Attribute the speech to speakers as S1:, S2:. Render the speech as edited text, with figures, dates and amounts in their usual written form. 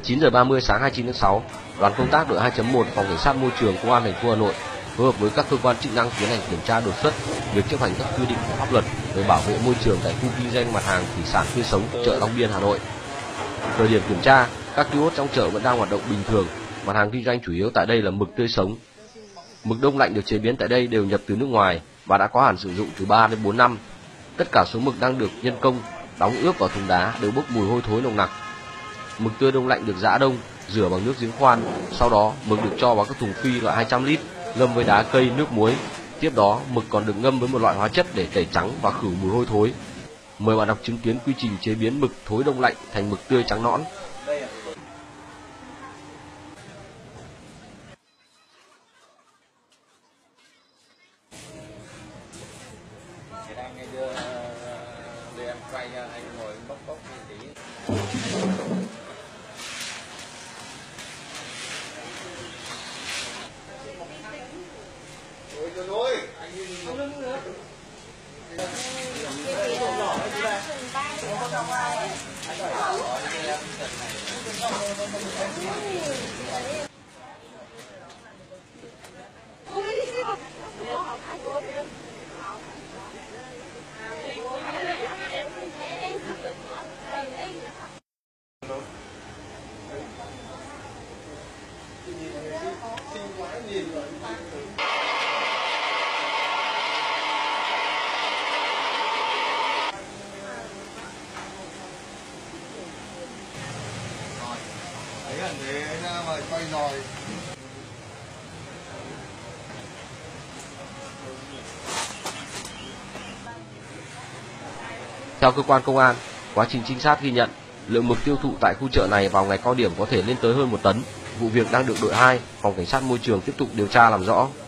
S1: 9 giờ 30 sáng 29 tháng 6, đoàn công tác đội 2.1 phòng cảnh sát môi trường công an thành phố Hà Nội phối hợp với các cơ quan chức năng tiến hành kiểm tra đột xuất việc chấp hành các quy định của pháp luật về bảo vệ môi trường tại khu kinh doanh mặt hàng thủy sản tươi sống chợ Long Biên, Hà Nội. Thời điểm kiểm tra, các kiosk trong chợ vẫn đang hoạt động bình thường. Mặt hàng kinh doanh chủ yếu tại đây là mực tươi sống. Mực đông lạnh được chế biến tại đây đều nhập từ nước ngoài và đã có hạn sử dụng từ 3 đến 4 năm. Tất cả số mực đang được nhân công đóng ướp vào thùng đá đều bốc mùi hôi thối nồng nặc. Mực tươi đông lạnh được giã đông, rửa bằng nước giếng khoan, sau đó mực được cho vào các thùng phi loại 200 lít, ngâm với đá cây, nước muối. Tiếp đó, mực còn được ngâm với một loại hóa chất để tẩy trắng và khử mùi hôi thối. Mời bạn đọc chứng kiến quy trình chế biến mực thối đông lạnh thành mực tươi trắng nõn. Theo cơ quan công an, quá trình trinh sát ghi nhận, lượng mực tiêu thụ tại khu chợ này vào ngày cao điểm có thể lên tới hơn 1 tấn. Vụ việc đang được đội 2, phòng cảnh sát môi trường tiếp tục điều tra làm rõ.